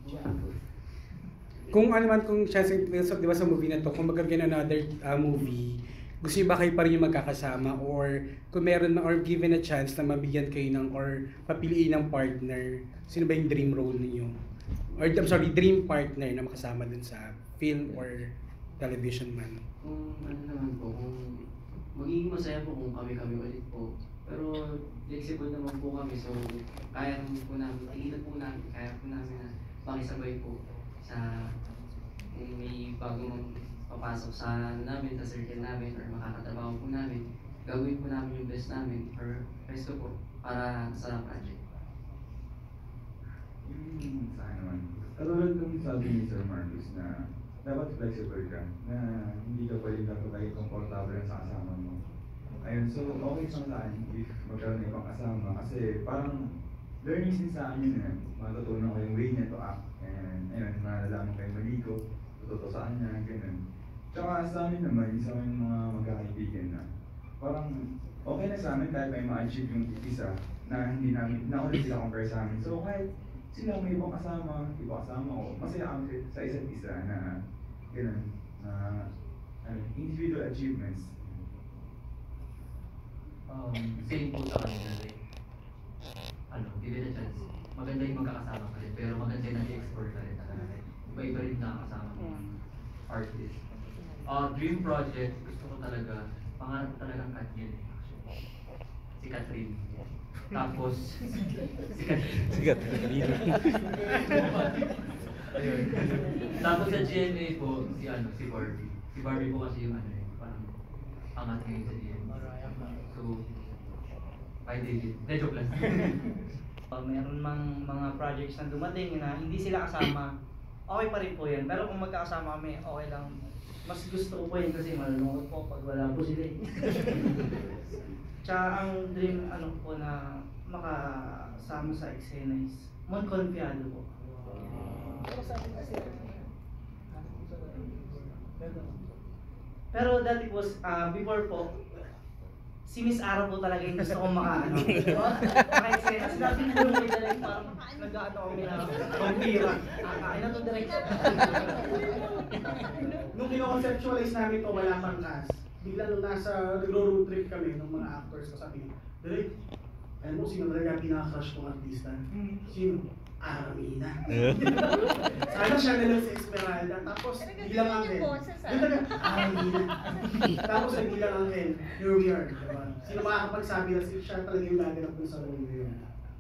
Kung ano man, kung siya, di ba sa movie na to, kung magagawin another movie, gusto niyo ba kayo pa rin yung magkakasama, or kung meron na, or given a chance na mabigyan kayo ng, or papiliin ng partner, sino ba yung dream role niyo? Or I'm sorry, dream partner na makasama dun sa film or television man? Kung ano naman po, kung magiging masaya po kung kami-kami ulit po. Pero flexible naman po kami, so kaya po namin, nakikita po namin, kaya po namin na makisabay po sa kung may bagong papasok sa namin, sa circle namin, or makakatrabaho po namin, gagawin po namin yung best namin, or best ko po, para sa project. Saan naman? Katulad ng sabi ni Sir Marcus na dapat flexible ka, na hindi ka pwede dapat lagi komportable sa kasama mo. Ayun, so okay sa akin if magkaroon na ibang kasama kasi parang learnings din sa akin yun, matutunan ko yung way niya to act, and ayun, malalaman ko yung mali ko, totoo sa kanya, ganun. Tsaka sa amin naman, sa amin mga magkakaibigan na parang okay na sa amin kahit may ma-achieve yung isa na hindi namin, na ulit sila compare sa amin. So kahit sila may ibang kasama ko, masaya kami sa isa't isa na ganun, na individual achievements. Same po sa kanila, like, give it a chance. Maganda yung magkakasama ka rin, pero maganda yung nag-explore ka rin talaga. Iba-iba rin nakakasama ng artist. Dream project, gusto ko talaga, pangarap ko talagang Katniel eh, actually. Si Catherine. Tapos, si Catherine. Ayun. Tapos sa GMA po, si Barbie. Si Barbie po kasi yung parang angat ngayon sa GMA. So, bye David. Joke lang. Meron mang mga projects na dumating na hindi sila kasama, okay pa rin po yan. Pero kung magkakasama kami, okay lang. Mas gusto ko po yun kasi malulungkot po pag wala po sila eh. Tsaka ang dream po na makasama sa eksena is Mon Confiado po. Pero dati po, before po, si Miss Ara po talaga yung gusto kong maka-eksena. Sinabi po yung may direct parang nag-ano kami na vampira. Kakain na to direct. Nung kino-conceptualize namin to, wala pang cast. Bigla nung nasa nagro-road trip kami ng mga actors, sabi, direct, alam mo sino talaga pinaka-crush kong artista? Sino? Armina. Sana siya na lang sa Esmeralda, tapos bilang Angel. Yun talaga, Armina. Tapos ay bilang Angel, here we are. Diba? Sino makakapagsabi na siya talaga yung gaganap dun sa role ngayon?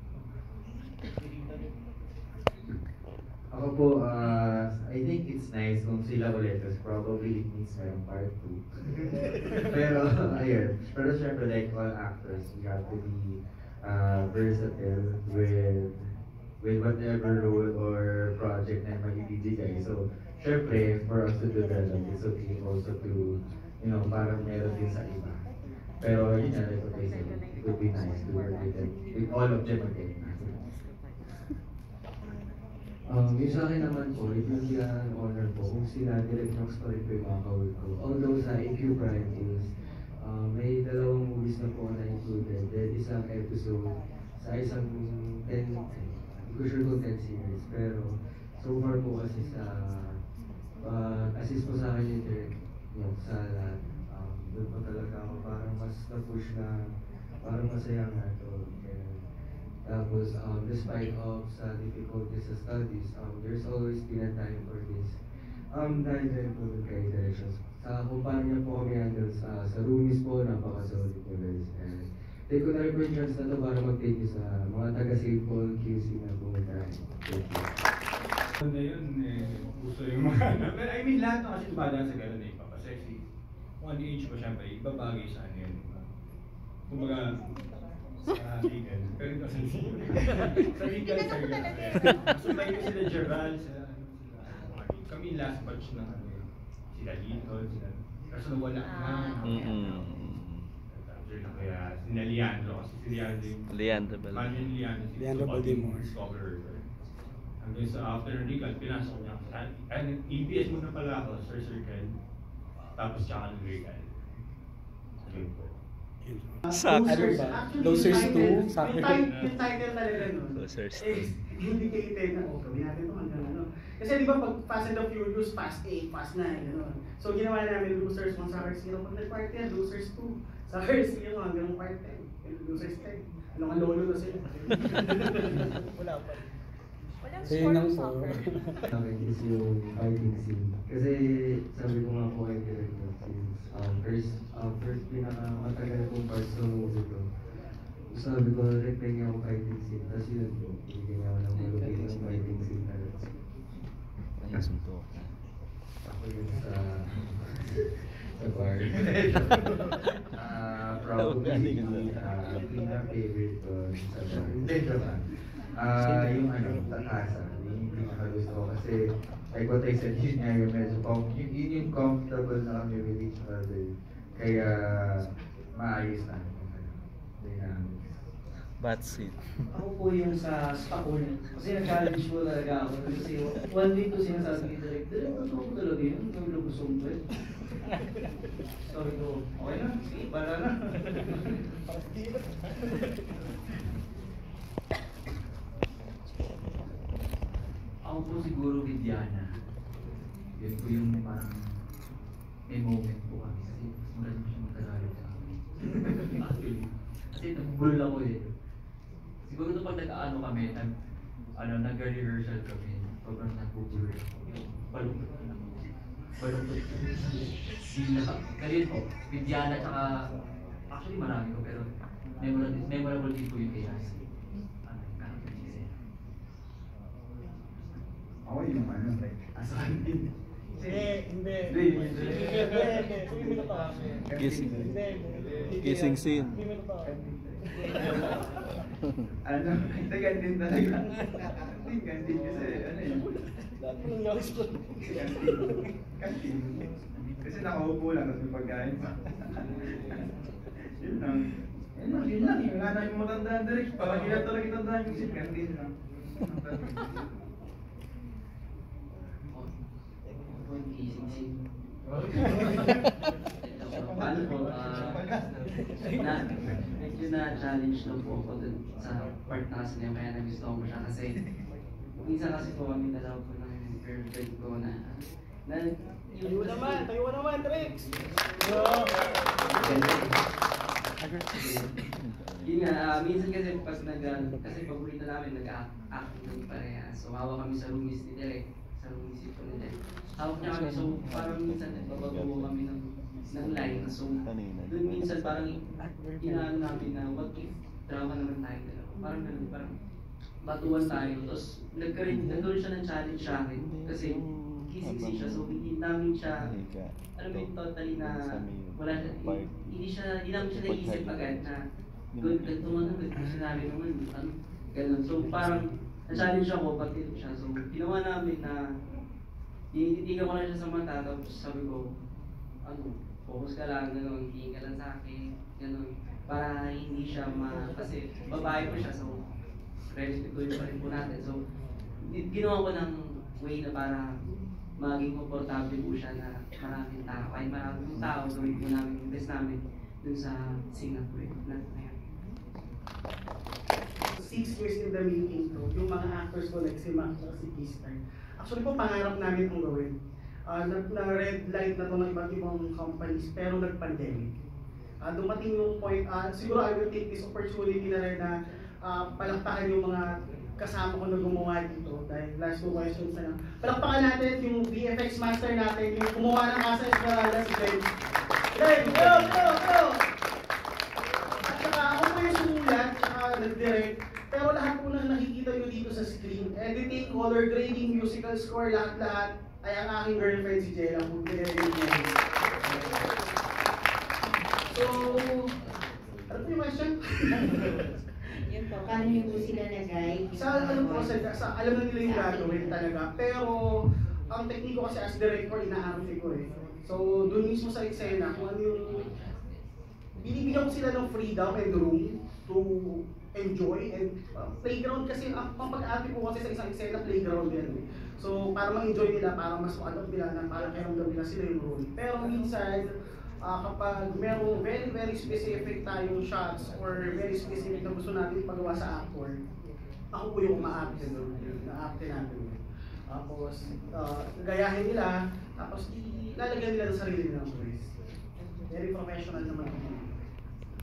Ako po, I think it's nice kung sila ulit, because probably it means mayroong part 2. Pero, ayun. Pero syempre, like all actors, we have to be versatile with whatever role or project na mag-ibigay. So, syempre, for us to develop, it's okay also to, parang meron din sa iba. Pero, yun na, like what I said, it would be nice to work with them, with all of them again. Yung sa akin naman po, it will be an honor po kung sila direct ng story po yung mga kawal ko. Although sa AQ Prime is, may dalawang movies na po na included. Then isang episode sa isang 10, hindi ko sure kung 10 series. Pero so far po kasi sa assist po sa akin yung direct sa lahat. Doon po talaga ako parang mas na-push na parang masaya nga ito. Tapos, despite of sa difficulties sa studies, there's always been a time for this. Dahil po kay directions. Sa kung paano niya po kami handle sa roomies po, napaka-solid po guys. And take ko na rin po yung chance na ito para mag-take you sa mga taga-St. Paul QC na pumunta. Thank you. Na yun, gusto yung mga pero I mean, lahat na kasi dumadaan sa gano'n ipapasexy. Kung ano age mo siyempre, ibabagay sa ano yun. Kumbaga, sa legal, pero ito sa legal. Sa legal, sa legal. Sumay ko sila Gerald, sila kami last batch ng sila Linton, sila, kaso wala na. Kaya sila Leandro, kasi si Leandro Baltimore. Hanggang sa after ng legal, pinasok niya. EBS muna pala ako, Sir Circle. Tapos tsaka ng legal. Ayun po. Losers 2, Yung title talaga nun Losers 2. is indicated na, gawin natin ito hanggang ano. Kasi di ba pag Fast and the Furious, Fast 8, Fast 9, gano'n. So ginawa namin Losers 1 sa Cars 0, pag nag-part 10, Losers 2. Sa Cars 0 hanggang part 10, Losers 10. Ano nga lolo na sila. Wala pa. Walang Ayun sport lang of po. soccer. Akin is yung fighting scene. Kasi sabi ko nga po kay director since first pinakamatagal kong parts ng movie ko. Sabi ko, repay niya ako fighting scene. Tapos yun, bigyan niya ako ng malupit ng fighting scene talaga. Ako yun sa bar. Probably pinaka-favorite ko sa bar. Hindi, naman. Yung tatasa, yung pinakagusto ko kasi like what I said, yun nga yung medyo yun yung comfortable na kami with each other. Kaya maayos na. Dynamics. Batsit. Ako po yung sa Stakul. Kasi na-challenge po talaga ako. Kasi one day to sinasabi ni Direk, ano ko talaga yun? Yung lubusong ko eh. Sabi ko, okay na, sige, para na. Ako po siguro with Diana. Yun po yung parang may moment po kami kasi mas magaling siya magtagalog sa amin. Actually. Kasi nagbulol ako eh. Siguro ito pag nag-ano kami, nag-rehearsal kami, sobrang nagbubulol ako. Balungkot ko lang. Balungkot ko. Sila. Kanina po, with Diana tsaka, actually marami ko pero memorable din po yung kay Yasi. Ako yung Asahan din. Hindi. Kissing scene. Ano, tagantin talaga. Kantin kasi, ano yun? Kantin. Kasi nakaupo lang, tapos may pagkain pa. Yun lang. Yun lang. Wala na yung matandaan direct. Parang hindi na talaga itandaan yung isip. Kantin lang. Paano po, medyo na-challenge na po ako dun sa part na kasi niya, kaya nagustuhan ko siya kasi minsan kasi po kami dalawa po ng girlfriend ko na Tayo naman, Rex! Yun nga, minsan kasi kasi paborito namin nag-act ng pareha. So hawa kami sa roomies ni Derek, sa roomies ni Derek. Hawak niya kami, so parang minsan nagbabago kami ng line. So doon minsan parang inaano namin na what if drama naman tayo dalawa. Parang ganun, parang batuan tayo. Tapos nagkaroon siya ng challenge sa akin kasi kissing siya. So hindi namin siya, alam mo yung totally na wala siya, hindi namin siya naisip agad na good, ganito man, sinabi naman, ano, ganun. So parang na-challenge ako, pati siya. So ginawa namin na tinitigan ko lang siya sa mata, tapos sabi ko, ano, focus ka lang, gano'n, tingin ka lang sa akin, gano'n, para hindi siya kasi babae pa siya, so respetuhin pa rin po natin. So ginawa ko ng way na para maging komportable po siya na maraming tao. Kahit maraming tao, gawin po namin yung best namin dun sa Singapore na yan. 6 years in the making to, yung mga actors ko like si Max at si Kistar. Actually po, pangarap namin itong gawin. Na-red light na to ng iba't ibang companies, pero nag-pandemic. Dumating yung point, siguro I will take this opportunity na rin na palakpakan yung mga kasama ko na gumawa dito dahil last 2 questions na lang. Palakpakan natin yung VFX master natin, yung gumawa ng Casa Esmeralda, si Glenn. Glenn, go! At saka ako po yung sumulat, saka nag-direct, pero lahat po na nakikita nyo dito sa screen, editing, color grading, musical score, lahat-lahat, ay ang aking girlfriend si Jella kung pinag-edit niya. So, ano po yung question? Yun po, paano niyo po sila nag-guide? Alam na nila yung gagawin talaga. Pero, ang tekniko kasi as director, inaarte ko eh. So, dun mismo sa eksena, kung ano yung... Binibigyan ko sila ng freedom and room to enjoy and playground kasi, ang pag-arte ko kasi sa isang eksena, playground yan eh. So, para ma-enjoy nila, para mas ano nila, na parang kailangan nila sila yung role. Pero minsan, kapag merong very, very specific tayong shots or very specific na gusto natin ipagawa sa actor, ako po yung uma-acte doon, na-acte natin. Tapos, gayahin nila, tapos ilalagyan nila sa sarili nilang voice. Very professional naman.